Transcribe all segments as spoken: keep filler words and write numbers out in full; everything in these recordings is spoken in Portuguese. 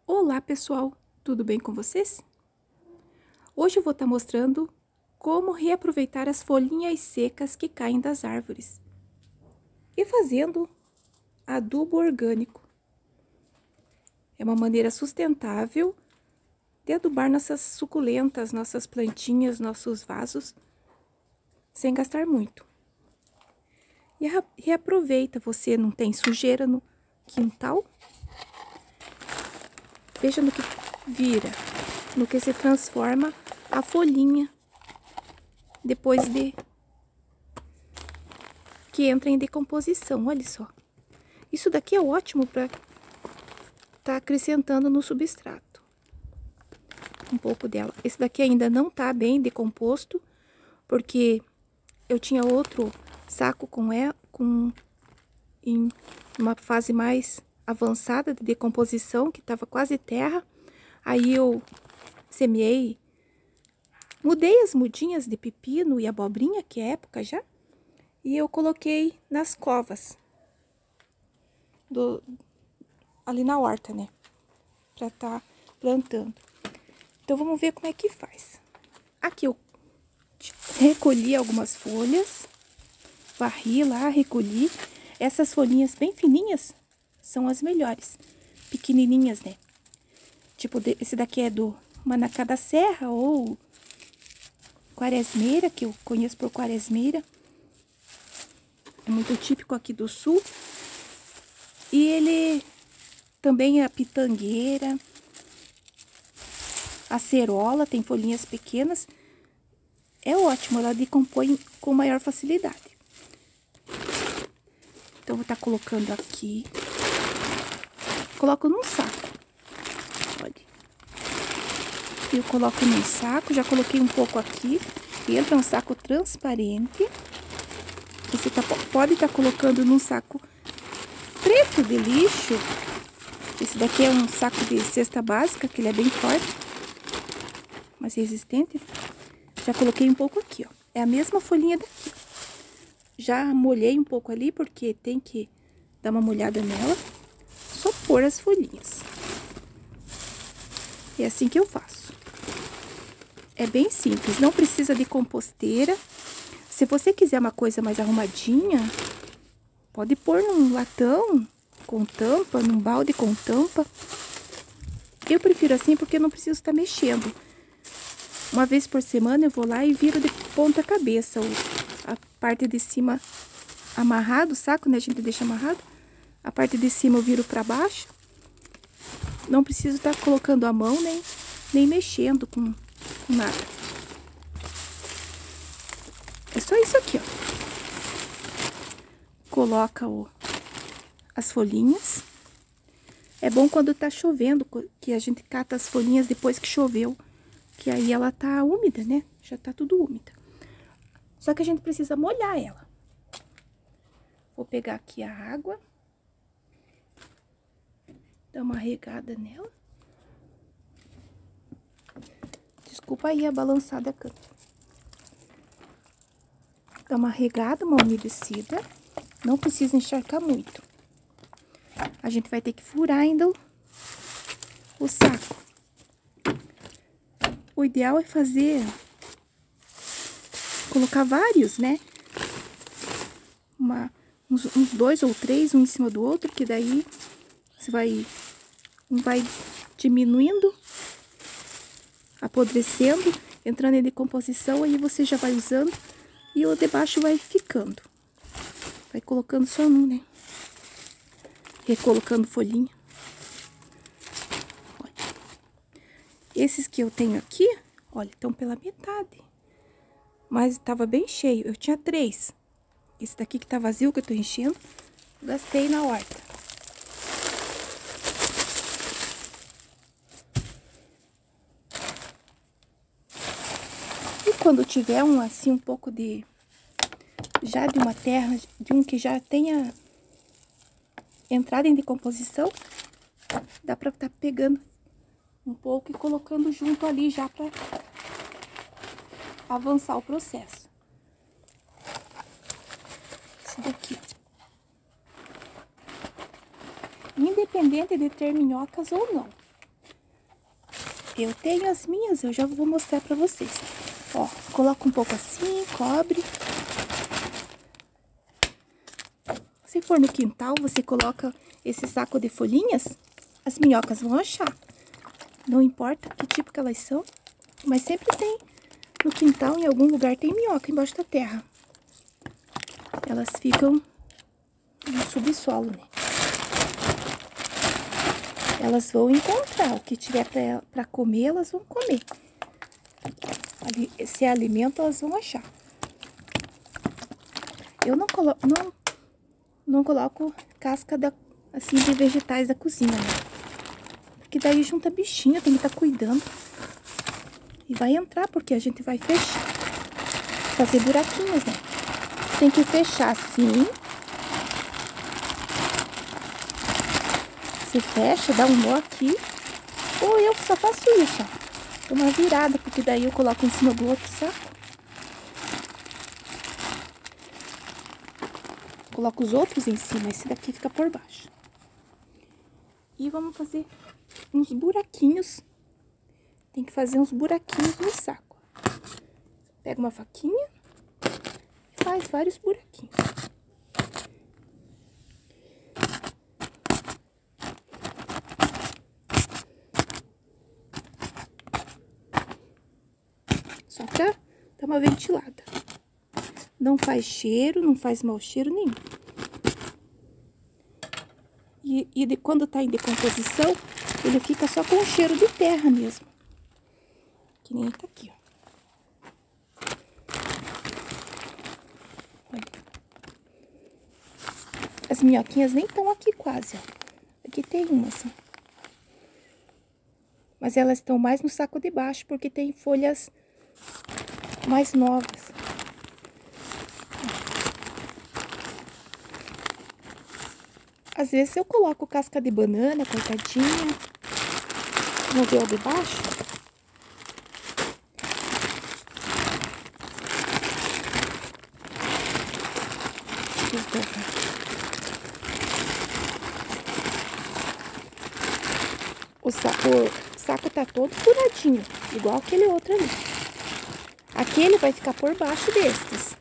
Olá pessoal, tudo bem com vocês? Hoje eu vou estar mostrando como reaproveitar as folhinhas secas que caem das árvores e fazendo adubo orgânico. É uma maneira sustentável de adubar nossas suculentas, nossas plantinhas, nossos vasos, sem gastar muito. E reaproveita, você não tem sujeira no quintal? Veja no que vira, no que se transforma a folhinha depois de que entra em decomposição. Olha só, isso daqui é ótimo para tá acrescentando no substrato. Um pouco dela. Esse daqui ainda não tá bem decomposto, porque eu tinha outro saco com é com em uma fase mais avançada de decomposição, que estava quase terra. Aí eu semeei, mudei as mudinhas de pepino e abobrinha, que é época já, e eu coloquei nas covas do ali na horta, né, para tá plantando. Então vamos ver como é que faz. Aqui eu recolhi algumas folhas, varri lá, recolhi. Essas folhinhas bem fininhas são as melhores, pequenininhas, né? Tipo, esse daqui é do Manacá da Serra ou quaresmeira, que eu conheço por quaresmeira. É muito típico aqui do sul. E ele também é a pitangueira, a cerola, tem folhinhas pequenas. É ótimo, ela decompõe com maior facilidade. Então, eu vou estar colocando aqui. Coloco num saco. Olha. Eu coloco num saco, já coloquei um pouco aqui. Entra um saco transparente. Você tá, pode estar colocando num saco preto de lixo. Esse daqui é um saco de cesta básica, que ele é bem forte, mas resistente. Já coloquei um pouco aqui, ó. É a mesma folhinha daqui. Já molhei um pouco ali, porque tem que dar uma molhada nela. Só pôr as folhinhas. É assim que eu faço. É bem simples, não precisa de composteira. Se você quiser uma coisa mais arrumadinha, pode pôr num latão com tampa, num balde com tampa. Eu prefiro assim porque eu não preciso estar mexendo. Uma vez por semana eu vou lá e viro de ponta cabeça a parte de cima amarrado, o saco, né? A gente deixa amarrado. A parte de cima eu viro para baixo. Não preciso estar colocando a mão, nem, nem mexendo com, com nada. É só isso aqui, ó. Coloca o, as folhinhas. É bom quando tá chovendo, que a gente cata as folhinhas depois que choveu. Que aí ela tá úmida, né? Já tá tudo úmida. Só que a gente precisa molhar ela. Vou pegar aqui a água. Dar uma regada nela. Desculpa aí a balançada câmera. Dar uma regada, uma umedecida. Não precisa encharcar muito. A gente vai ter que furar ainda o, o saco. O ideal é fazer... Colocar vários, né? Uma, uns, uns dois ou três, um em cima do outro, que daí você vai... Um vai diminuindo, apodrecendo, entrando em decomposição, aí você já vai usando e o de baixo vai ficando. Vai colocando só um, né? Recolocando folhinha. Olha. Esses que eu tenho aqui, olha, estão pela metade. Mas estava bem cheio. Eu tinha três. Esse daqui que tá vazio, que eu tô enchendo, gastei na horta. E quando tiver um assim, um pouco de... Já de uma terra, de um que já tenha entrada em decomposição, dá pra tá pegando um pouco e colocando junto ali já pra avançar o processo. Esse daqui. Independente de ter minhocas ou não. Eu tenho as minhas, eu já vou mostrar pra vocês. Ó, coloca um pouco assim, cobre. Se for no quintal, você coloca esse saco de folhinhas, as minhocas vão achar. Não importa que tipo que elas são, mas sempre tem no quintal, em algum lugar tem minhoca embaixo da terra. Elas ficam no subsolo, né? Elas vão encontrar o que tiver para comer, elas vão comer. Se é alimento, elas vão achar. Eu não coloco, não, não coloco casca da, assim, de vegetais da cozinha, né? Porque daí junta bichinho, tem que estar cuidando. E vai entrar, porque a gente vai fechar. Fazer buraquinhos, né? Tem que fechar assim. Se fecha, dá um nó aqui. Ou eu só faço isso, ó. Uma virada, porque daí eu coloco em cima do outro saco. Coloco os outros em cima, esse daqui fica por baixo. E vamos fazer uns buraquinhos. Tem que fazer uns buraquinhos no saco. Pega uma faquinha e faz vários buraquinhos. Só pra dar uma ventilada. Não faz cheiro, não faz mau cheiro nenhum. E, e de, quando tá em decomposição, ele fica só com o cheiro de terra mesmo. Que nem tá aqui, ó. Olha. As minhoquinhas nem estão aqui quase, ó. Aqui tem umas, ó. Mas elas estão mais no saco de baixo, porque tem folhas mais novas. Às vezes eu coloco casca de banana, cortadinha. Vamos ver o de baixo? O saco, o saco tá todo furadinho, igual aquele outro ali. Aquele vai ficar por baixo destes.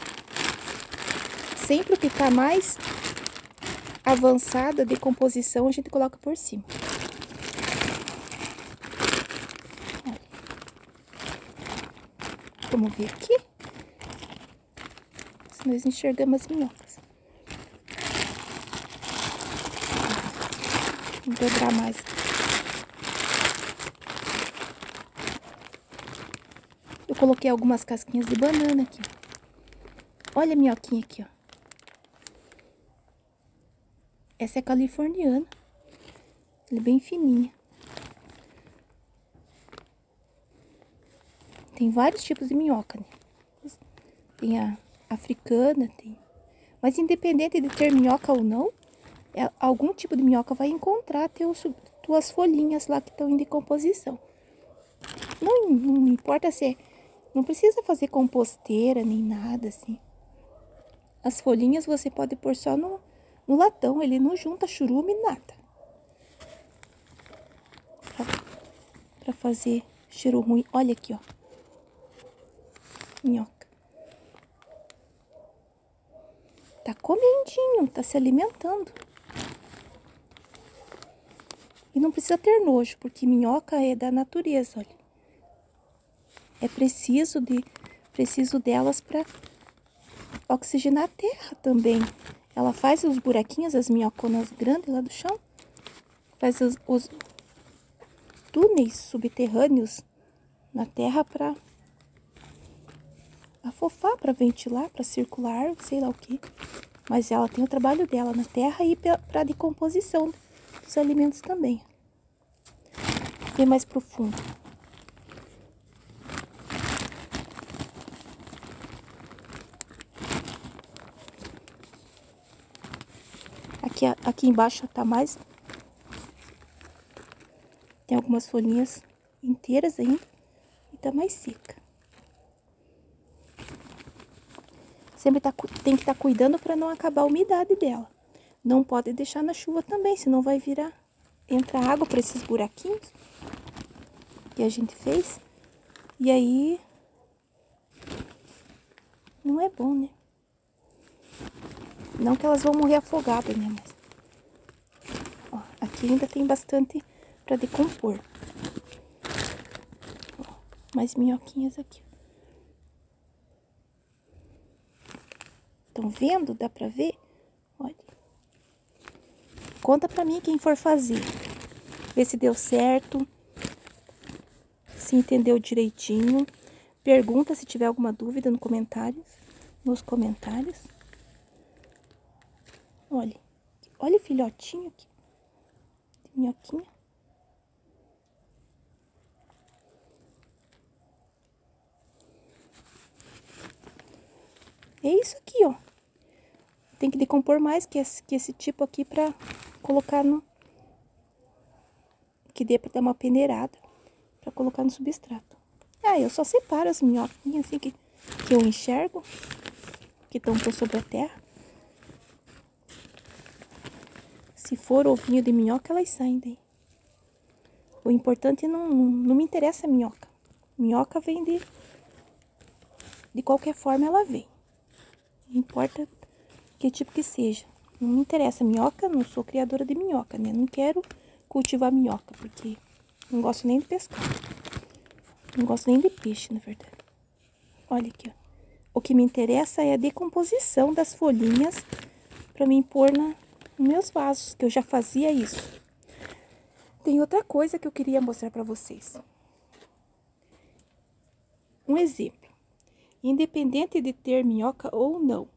Sempre que tá mais avançada de decomposição, a gente coloca por cima. Olha. Vamos ver aqui. Se nós enxergamos as minhocas. Vamos dobrar mais. Eu coloquei algumas casquinhas de banana aqui. Olha a minhoquinha aqui, ó. Essa é californiana. Ela é bem fininha. Tem vários tipos de minhoca, né? Tem a africana, tem... Mas independente de ter minhoca ou não, é, algum tipo de minhoca vai encontrar teus, tuas folhinhas lá que estão em decomposição. Não, não importa se é... Não precisa fazer composteira nem nada, assim. As folhinhas você pode pôr só no... No latão, ele não junta churume, nada. Pra, pra fazer cheiro ruim. Olha aqui, ó. Minhoca. Tá comendinho, tá se alimentando. E não precisa ter nojo, porque minhoca é da natureza, olha. É preciso, de, preciso delas pra oxigenar a terra também. Ela faz os buraquinhos, as minhoconas grandes lá do chão. Faz os, os túneis subterrâneos na terra para afofar, para ventilar, para circular, sei lá o que. Mas ela tem o trabalho dela na terra e para decomposição dos alimentos também. Bem mais profundo. Aqui, aqui embaixo tá mais... Tem algumas folhinhas inteiras ainda. E tá mais seca. Sempre tá, tem que estar tá cuidando para não acabar a umidade dela. Não pode deixar na chuva também, senão vai virar... Entra água para esses buraquinhos. que a gente fez. E aí, não é bom, né? Não que elas vão morrer afogadas, né? Mas, ó, aqui ainda tem bastante pra decompor. Ó, mais minhoquinhas aqui. Estão vendo? Dá pra ver? Olha. Conta pra mim quem for fazer. Vê se deu certo. Se entendeu direitinho. Pergunta se tiver alguma dúvida no comentários, nos comentários. Olha. Olha o filhotinho aqui. De minhoquinha. É isso aqui, ó. Tem que decompor mais que esse, que esse tipo aqui pra colocar no... Que dê pra dar uma peneirada. Pra colocar no substrato. Ah, eu só separo as minhoquinhas assim que, que eu enxergo. Que estão por sobre a terra. Se for ovinho de minhoca, elas saem daí. O importante não, não me interessa a minhoca. Minhoca vem de... De qualquer forma ela vem. Não importa que tipo que seja. Não me interessa minhoca, não sou criadora de minhoca, né? Não quero cultivar minhoca, porque não gosto nem de pescar. Não gosto nem de peixe, na verdade. Olha aqui, ó. O que me interessa é a decomposição das folhinhas para mim pôr na, nos meus vasos, que eu já fazia isso. Tem outra coisa que eu queria mostrar para vocês. Um exemplo. Independente de ter minhoca ou não,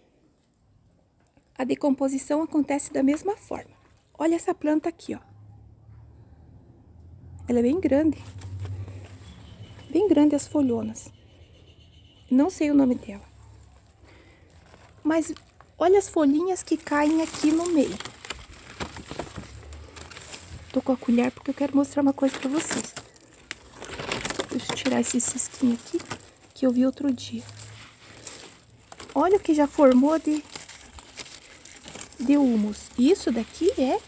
a decomposição acontece da mesma forma. Olha essa planta aqui, ó. Ela é bem grande. Bem grande as folhonas. Não sei o nome dela. Mas olha as folhinhas que caem aqui no meio. Tô com a colher porque eu quero mostrar uma coisa pra vocês. Deixa eu tirar esse cisquinho aqui que eu vi outro dia. Olha o que já formou de, de humus. Isso daqui é...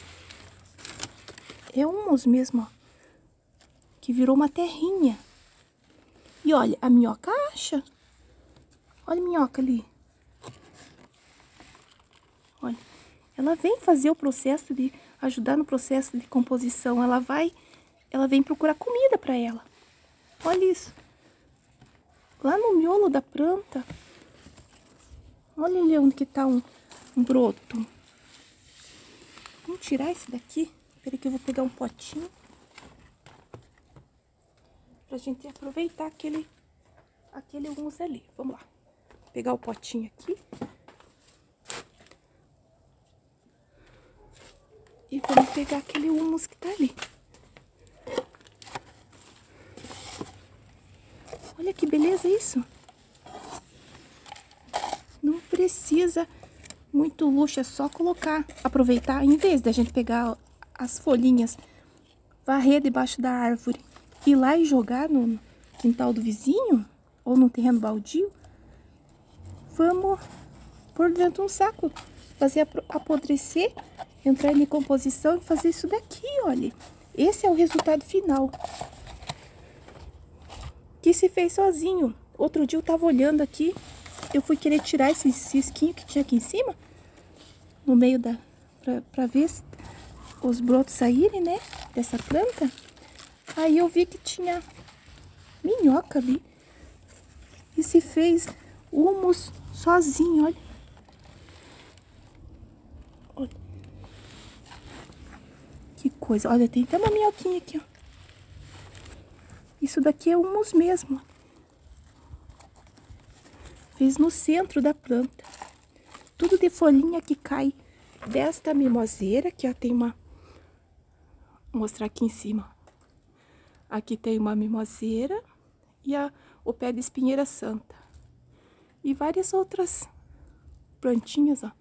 É humus mesmo, ó. Que virou uma terrinha. E olha, a minhoca acha. Olha a minhoca ali. Olha, ela vem fazer o processo de... Ajudar no processo de composição. Ela vai... Ela vem procurar comida pra ela. Olha isso. Lá no miolo da planta. Olha ali onde que tá um, um broto. Vamos tirar esse daqui. Espera que eu vou pegar um potinho. Pra gente aproveitar aquele... Aquele humus ali. Vamos lá. Vou pegar o potinho aqui. E vamos pegar aquele humus que tá ali. Olha que beleza isso. Não precisa muito luxo, é só colocar, aproveitar, em vez da gente pegar as folhinhas, varrer debaixo da árvore, ir lá e jogar no quintal do vizinho, ou no terreno baldio, vamos pôr dentro de um saco, fazer apodrecer, entrar em decomposição e fazer isso daqui, olha. Esse é o resultado final. Que se fez sozinho. Outro dia eu tava olhando aqui, eu fui querer tirar esse cisquinho que tinha aqui em cima, no meio da... Pra, pra ver os brotos saírem, né, dessa planta. Aí eu vi que tinha minhoca ali. E se fez humus sozinho, olha. Olha. Que coisa. Olha, tem até uma minhoquinha aqui, ó. Isso daqui é humus mesmo. Fiz no centro da planta. Tudo de folhinha que cai desta mimoseira, que ó, tem uma... Vou mostrar aqui em cima. Aqui tem uma mimoseira e a, o pé de espinheira santa. E várias outras plantinhas, ó.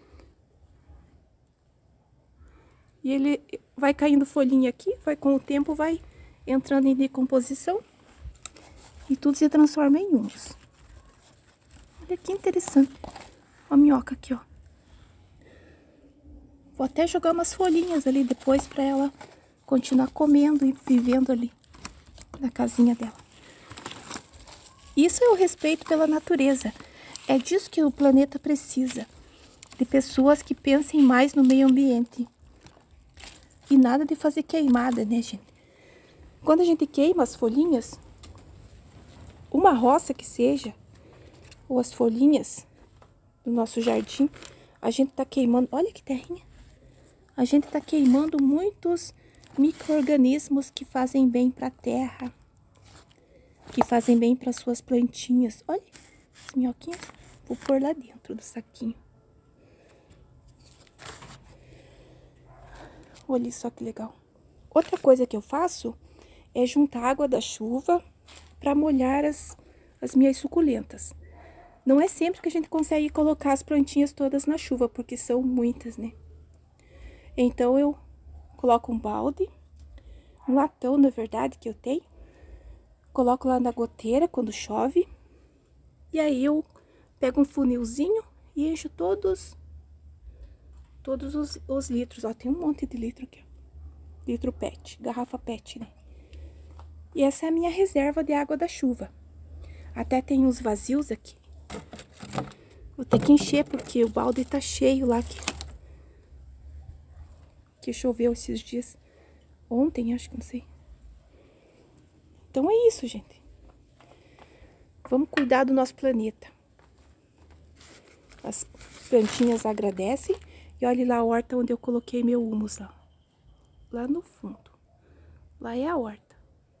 E ele vai caindo folhinha aqui, vai com o tempo vai entrando em decomposição e tudo se transforma em humus. Olha que interessante. Ó a minhoca aqui, ó. Vou até jogar umas folhinhas ali depois pra ela continuar comendo e vivendo ali. na casinha dela. Isso é o respeito pela natureza. É disso que o planeta precisa. De pessoas que pensem mais no meio ambiente. E nada de fazer queimada, né, gente? Quando a gente queima as folhinhas, uma roça que seja, ou as folhinhas do nosso jardim, a gente tá queimando, olha que terrinha, a gente tá queimando muitos micro-organismos que fazem bem para a terra, que fazem bem para suas plantinhas. Olha, as minhoquinhas, vou pôr lá dentro do saquinho. Olha só que legal. Outra coisa que eu faço é juntar água da chuva para molhar as, as minhas suculentas. Não é sempre que a gente consegue colocar as plantinhas todas na chuva, porque são muitas, né? Então eu coloco um balde, um latão, na verdade, que eu tenho. Coloco lá na goteira quando chove. E aí eu pego um funilzinho e encho todos, todos os, os litros. Ó, tem um monte de litro aqui, ó. Litro pet, garrafa pet, né? E essa é a minha reserva de água da chuva. Até tem uns vazios aqui. Vou ter que encher porque o balde tá cheio lá que, que choveu esses dias. Ontem, acho que não sei. Então é isso, gente. Vamos cuidar do nosso planeta. As plantinhas agradecem. E olha lá a horta onde eu coloquei meu humus lá. Lá no fundo. Lá é a horta.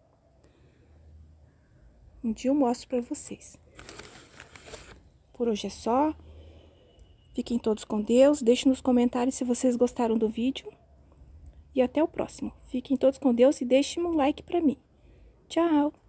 Um dia eu mostro pra vocês. Por hoje é só. Fiquem todos com Deus. Deixem nos comentários se vocês gostaram do vídeo. E até o próximo. Fiquem todos com Deus e deixem um like pra mim. Tchau!